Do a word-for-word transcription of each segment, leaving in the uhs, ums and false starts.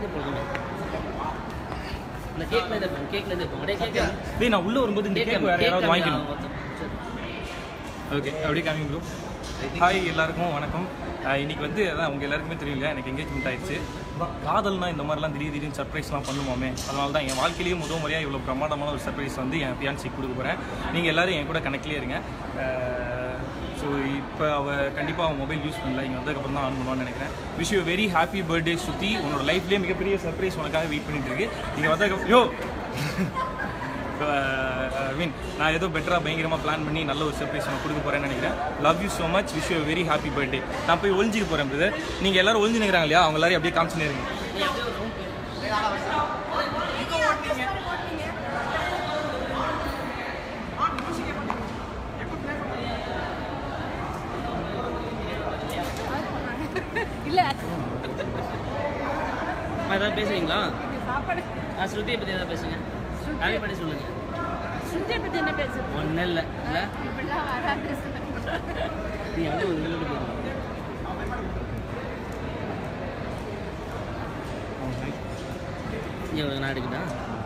இருந்து போடுங்க. இந்த கேக்ல இருந்து போங்க. கேக்ல இருந்து போங்க. கேக். டேய் நான் உள்ள வரும்போது இந்த கேக் வேற யாராவது வாங்கிக்கணும். ஓகே, அப்படியே காமிங்க ப்ரோ. ஹாய் எல்லாருக்கும் வணக்கம். இன்னைக்கு வந்து அதான் உங்கள் எல்லாருக்குமே தெரியல, எனக்கு என்கேஜ்மெண்ட் ஆயிடுச்சு. காதல்னா இந்த மாதிரிலாம் திடீர் திடீர்னு சர்ப்ரைஸ்லாம் பண்ணுவோமே, அதனால தான் என் வாழ்க்கையிலேயே முதல் முறையாக இவ்வளோ பிரமாண்டமான ஒரு சர்ப்ரைஸ் வந்து என் ஃபியான்சிக்கு கொடுக்க போகிறேன். நீங்கள் எல்லோரும் என் கூட கனெக்ட்லேயே இருங்க. ஸோ இப்போ அவள் கண்டிப்பாக அவன் மொபைல் யூஸ் பண்ணல, இங்கே வந்ததுக்கப்புறம் தான் ஆன் பண்ணுவான்னு நினைக்கிறேன். Wish you very happy birthday Shruti. உன்னோட லைஃப்லேயே மிகப்பெரிய சர்ப்ரைஸ் உனக்காக வெயிட் பண்ணிட்டு இருக்கு. நீங்கள் வந்ததுக்கு யோ மீன் நான் ஏதோ பெட்டராக பயங்கரமாக பிளான் பண்ணி நல்ல ஒரு சர்ப்ரைஸ் நான் கொடுக்க போகிறேன்னு நினைக்கிறேன். Love you so much. Wish you very happy birthday. நான் போய் ஒழிஞ்சிக்க போகிறேன் பிரதர். நீங்கள் எல்லோரும் ஒழிஞ்சு நிற்கிறாங்க இல்லையா, அவங்க எல்லாரையும் அப்படியே காமிச்சுன்னு இருங்க. ஏதாவது பேசுறீங்களா? ஸ்ருதியை பற்றி ஏதாவது பேசுங்க. அதை பற்றி சொல்லுங்க. ஸ்ருதியை பற்றி என்ன பேசுறது? ஒன்றும் இல்லை இல்லை நீ வந்து ஒரு வீடு போய் இங்கே நான் எடுக்கிட்டா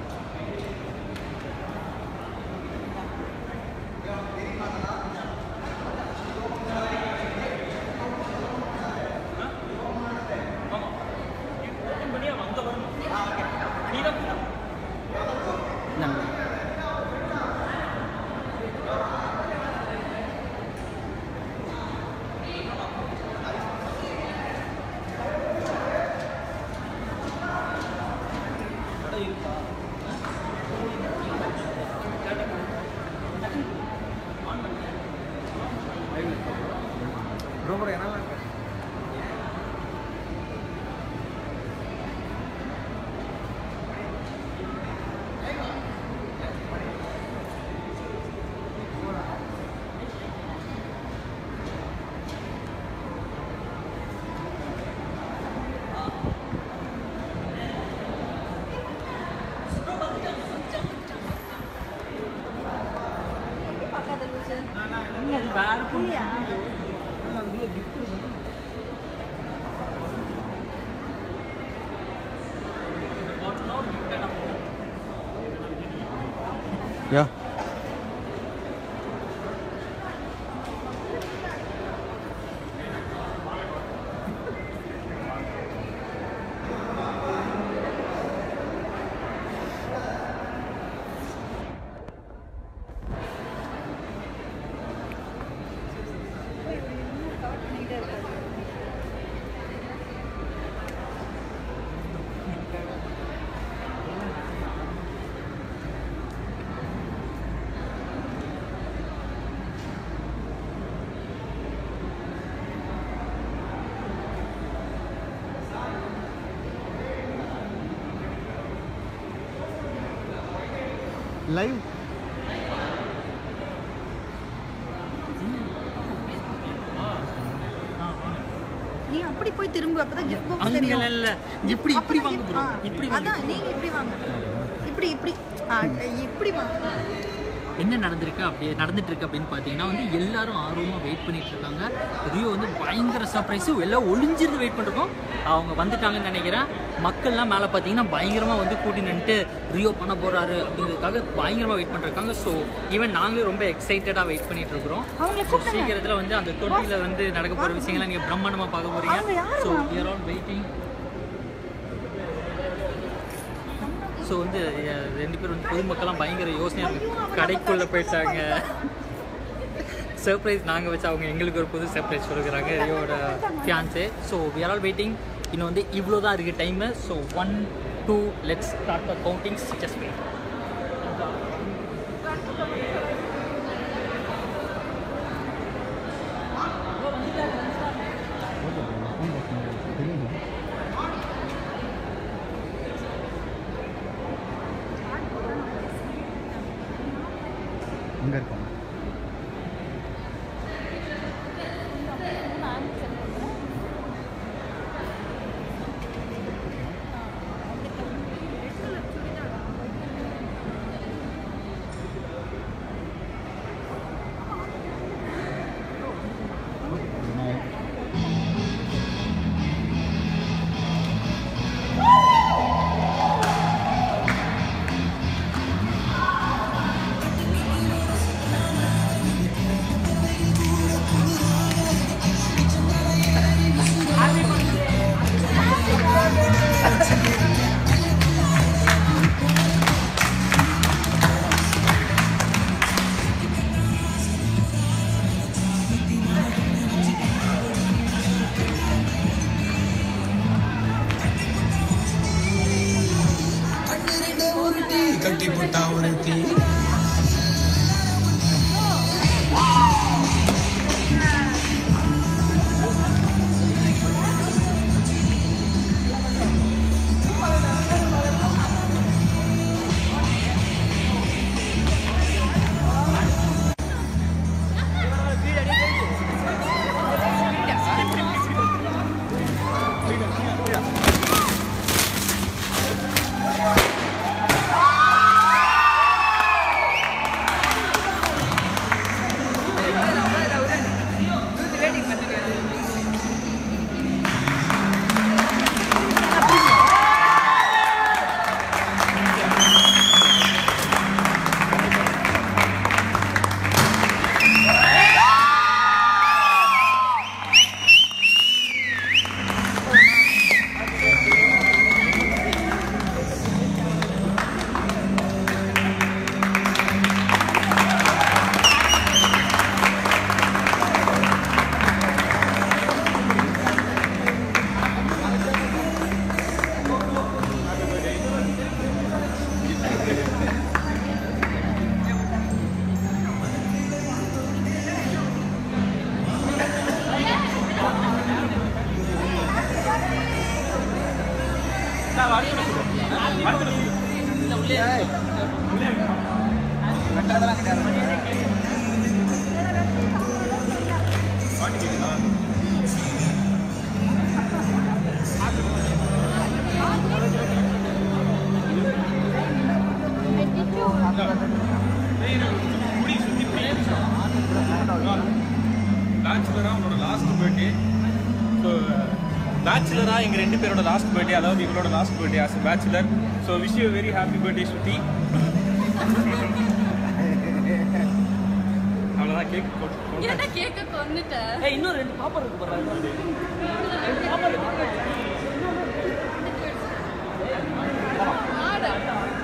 யா லைவ் நீ அப்படி போய் திரும்ப அப்பதான் gift box தெரியும். இல்ல இப்படி இப்படி வாங்க ப்ரோ. இப்படி வாங்க. அதான் நீங்க இப்படி வாங்க. இப்படி இப்படி இப்படி வாங்க. என்ன நடந்திருக்கு அப்படியே நடந்துட்டு இருக்கு அப்படின்னு பார்த்தீங்கன்னா வந்து எல்லாரும் ஆர்வமாக வெயிட் பண்ணிட்டு இருக்காங்க. ரியோ வந்து பயங்கர சர்ப்ரைஸு, எல்லாம் ஒளிஞ்சிருந்து வெயிட் பண்ணிருக்கோம். அவங்க வந்துட்டாங்கன்னு நினைக்கிறேன். மக்கள்லாம் மேலே பார்த்தீங்கன்னா பயங்கரமாக வந்து கூட்டி நின்றுட்டு ரியோ பண்ண போகிறாரு அப்படிங்கிறதுக்காக பயங்கரமாக வெயிட் பண்ணிருக்காங்க. ஸோ ஈவன் நாங்களும் ரொம்ப எக்ஸைட்டடாக வெயிட் பண்ணிட்டு இருக்கிறோம். சீக்கிரத்தில் வந்து அந்த தொட்டியில் வந்து நடக்க போகிற விஷயங்கள்லாம் நீங்கள் பிரம்மாண்டமாக பார்க்க போகிறீங்க. So we are all waiting. So வந்து ரெண்டு பேரும் வந்து பொதுமக்கள்லாம் பயங்கர யோசனையாக இருக்குது. கடைக்குள்ளே போயிட்டாங்க. சர்ப்ரைஸ் நாங்கள் வச்சு அவங்க எங்களுக்கு ஒரு புது சர்ப்ரைஸ் கொடுக்குறாங்க ரியோட fiancée. So we are all waiting. இன்னும் வந்து இவ்வளோ தான் இருக்குது time. So one two let's start the countings. Just wait. அங்கே இருக்காங்க. ஒருத்தி பேச்சுலரா எங்க ரெண்டு பேரோட லாஸ்ட் பர்த்டே, அதாவது இவங்களோட last birthday as bachelor. So wish you very happy birthday Shruti. அவ்வளோதான் கேக் என்ன கேக்க கொன்னுட்டேன். ஏய் இன்னும் ரெண்டு பாப்பா இருக்கு பாரு. ரெண்டு பாப்பா இருக்கு. ஆடா.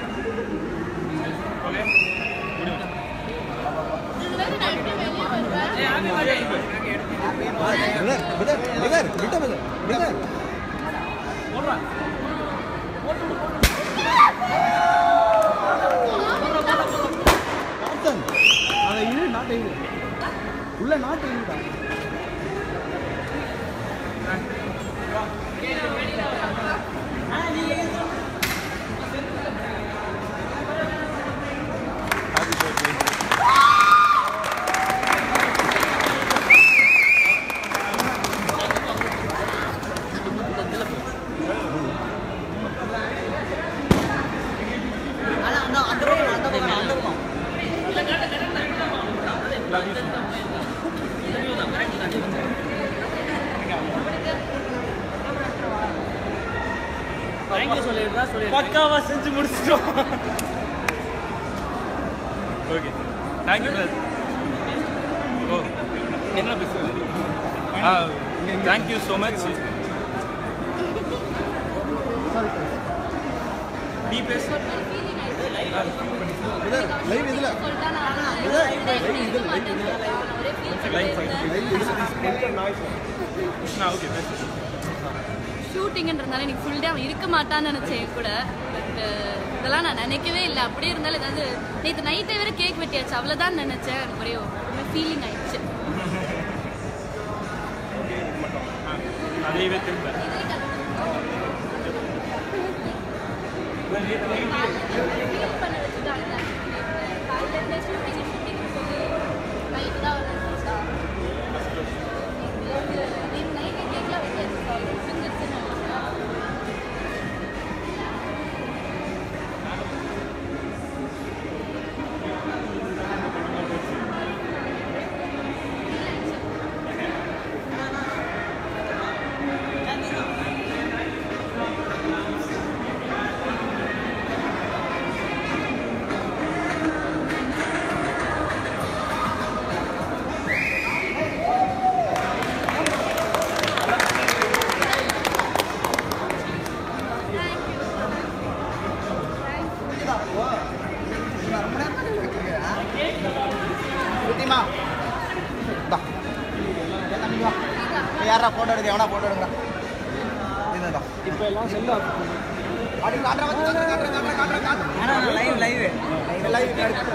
ஓகே முடியும். இதுல நான் எப்படி வெளிய வருவேன்? ஏய் ஆமி வாடா. பிரதர் பிரதர் பிரதர் விட்ட பிரதர் பிரதர் போடுறா. போடு போடு போடு. காப்டன் அத இது நாட் இது உள்ள நாட் இதுடா. பக்காவா செஞ்சு முடிச்சிட்டோம். Okay thank you brother. ஓ என்ன பேசுறது? ஆ தேங்க்யூ ஸோ மச். நீ பேசு. பிரதர் லைவ் இதுல சொல்லிட்டா நான் லைவ் இதுல லைவ் இதுல லைஃப் லைவ் இதுல நாய்ஸ் நான் ஓகே பேசு. ஷூட்டிங்ன்றதுனால எனக்கு ஃபுல் டே அவன் இருக்க மாட்டான்னு நினச்சேன் கூட. பட் இதெல்லாம் நான் நினைக்கவே இல்லை. அப்படியே இருந்தாலும் ஏதாவது நேற்று நைட்டே வேறு கேக் வெட்டியாச்சு, அவ்வளோதான் நினச்சேன். எனக்கு ஒரே ஒரு ஃபீலிங் ஆயிடுச்சு. அதையவே திரும்ப ஃபீல் பண்ண வச்சுட்டாங்க. காலையிலேருந்து ஷூட்டிங் ஷூட்டிங் சொல்லி நைட்டு தான் வந்துச்சா. நேற்று நைட்டே கேக்லாம் வெட்டியாச்சு. முடிஞ்சிருச்சுன்னு யாரா போட்டோ எடுக்க எவனா போட்டோ எடுங்கடா. இப்போ எல்லாம் செல்ல லைவ் லைவ் லைவ்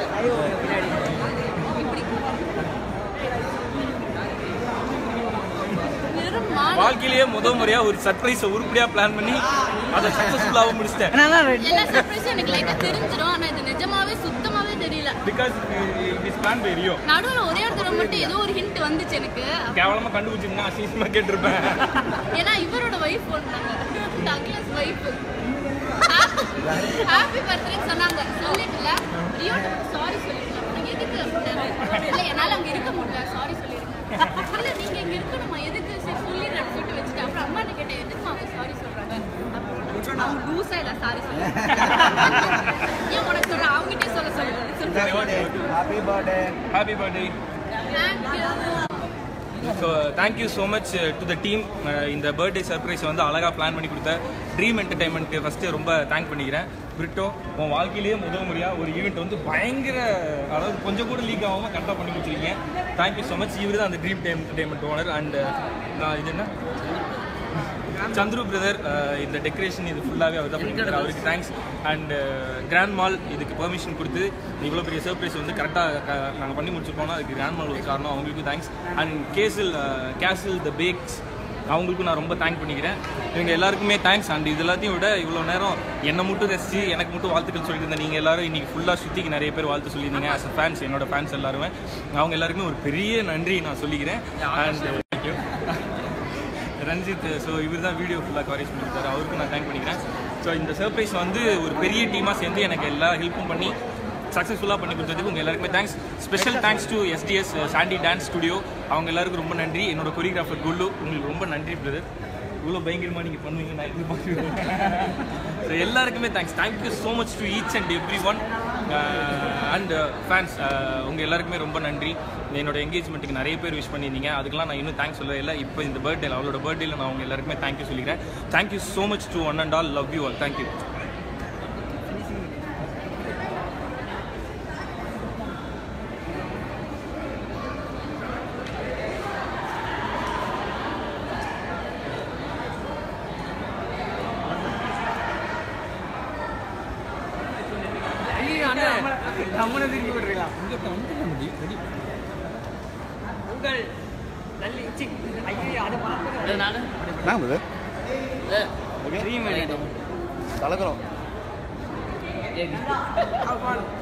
வாழ்க்கையிலேயே முதல் முறையா ஒரு சர்ப்ரைஸ் உருப்படியா பிளான் பண்ணி அதை சக்சஸ்ஃபுல்லாக முடிச்சிட்டேன். எல்லா சர்ப்ரைஸும் எனக்கு லைட்டா தெரிஞ்சிடும். ஆனா இது நிஜமாவே சுத்தமாவே தெரியல. Because it is plan by Rio. நடுவுல ஒரே ஒரு தடவை மட்டும் ஏதோ ஒரு ஹிண்ட் வந்துச்சு எனக்கு. கேவலமா கண்டுபிடிச்சிருந்தா அசிங்கமா கேட்டிருப்பேன். ஏன்னா இவரோட வைஃப் போனாங்க, டக்ளஸ் வைஃப். ஹாப்பி பர்த்டே சொன்னாங்க. சொல்லிட்டுல ரியோ சாரி சொல்லிருக்கேன். நான் எதுக்கு இல்ல என்னால அங்க இருக்க முடியல, சாரி சொல்லிருக்கேன். இல்ல நீங்க இங்க இருக்கணுமா, எதுக்கு சரி சொல்லிடுறேன்னு சொல்லிட்டு வச்சுட்டு அப்புறம் அம்மா கிட்ட கேட்டேன் எதுக்கு அவங்க சாரி சொல்றாங்க. அவங்க லூசா இல்ல சாரி சொல்லுங்க. ஏன் உனக்கு சொல்ற அவங்ககிட்ட சொல்ல சொல்லுங்க. Happy birthday happy birthday. So thank you so much to the team. இந்த பர்த்டே சர்ப்ரைஸ் வந்து அழகாக பிளான் பண்ணி கொடுத்த ட்ரீம் என்டர்டைன்மெண்ட்க்கு ஃபஸ்ட்டு ரொம்ப தேங்க் பண்ணிக்கிறேன். பிரிட்டோ, உன் வாழ்க்கையிலேயே முதல் முறையாக ஒரு ஈவெண்ட் வந்து பயங்கர, அதாவது கொஞ்சம் கூட லீக் ஆகாமல் கரெக்டாக பண்ணி கொடுத்துருக்கீங்க. Thank you so much. இவர் தான் அந்த dream time entertainment owner. And இது என்ன சந்துரு பிரதர், இந்த டெக்கரேஷன் இது ஃபுல்லாகவே அவர் தான் பண்ணிக்கிறார். அவருக்கு தேங்க்ஸ். அண்ட் கிராண்ட் மால் இதுக்கு பெர்மிஷன் கொடுத்து இவ்வளோ பெரிய சர்ப்ரைஸ் வந்து கரெக்டாக நாங்கள் பண்ணி முடிச்சுருக்கோம்னா அதுக்கு கிராண்ட் மால் ஒரு காரணம். அவங்களுக்கும் தேங்க்ஸ். அண்ட் கேசில் கேசில் த பேக்ஸ் அவங்களுக்கும் நான் ரொம்ப தேங்க் பண்ணிக்கிறேன். இவங்க எல்லாருக்குமே தேங்க்ஸ். அண்ட் இது எல்லாத்தையும் விட இவ்வளோ நேரம் என்னை மட்டும் ரசிச்சு எனக்கு மட்டும் வாழ்த்துக்கள் சொல்லிட்டு இருந்தேன். நீங்கள் எல்லாரும் இன்றைக்கி ஃபுல்லாக சுற்றிக்கு நிறைய பேர் வாழ்த்து சொல்லியிருந்தீங்க. ஆஸ் அ ஃபேன்ஸ், என்னோட ஃபேன்ஸ் எல்லாருமே, அவங்க எல்லாருக்குமே ஒரு பெரிய நன்றி நான் சொல்லிக்கிறேன். And thank you Ranjith. ஸோ இவர் தான் வீடியோ ஃபுல்லாக கவரேஜ் பண்ணியிருக்காரு. அவருக்கும் நான் தேங்க் பண்ணிக்கிறேன். ஸோ இந்த சர்ப்ரைஸ் வந்து ஒரு பெரிய டீமாக சேர்ந்து எனக்கு எல்லா ஹெல்ப்பும் பண்ணி சக்ஸஸ்ஃபுல்லாக பண்ணி கொடுத்ததுக்கு உங்கள் எல்லாருக்குமே thanks. Special thanks to STS Sandy dance studio, அவங்க எல்லாருக்கும் ரொம்ப நன்றி. என்னோட கொரியோகிராஃபர் குல்லு, உங்களுக்கு ரொம்ப நன்றி பிரதர். இவ்வளோ பயங்கரமாக நீங்கள் பண்ணுவீங்க நான் எதிர்பார்க்குறேன். ஸோ எல்லாருக்குமே thanks. Thank you so much to each and every one. And fans, உங்கள் எல்லாருக்குமே ரொம்ப நன்றி. என்னோட என்கேஜ்மெண்ட்டுக்கு நிறைய பேர் விஷ் பண்ணியிருந்தீங்க. அதுக்கெல்லாம் நான் இன்னும் தேங்க்ஸ் சொல்லவே இல்லை. இப்போ இந்த பர்த்டே, அவளோட பர்த்டேல நான் அவங்க எல்லாருக்குமே தேங்க்யூ சொல்லிக்கிறேன். Thank you so much to one and all. Love you all. Thank you. நம்மள திருப்பி விடுறீங்களா? உங்கள் நல்லி சி ஐயோ அத பாக்குறேன் நான் நான் பிரதர் ட்ரீம் எடிட் கலக்குறோம். ஏய்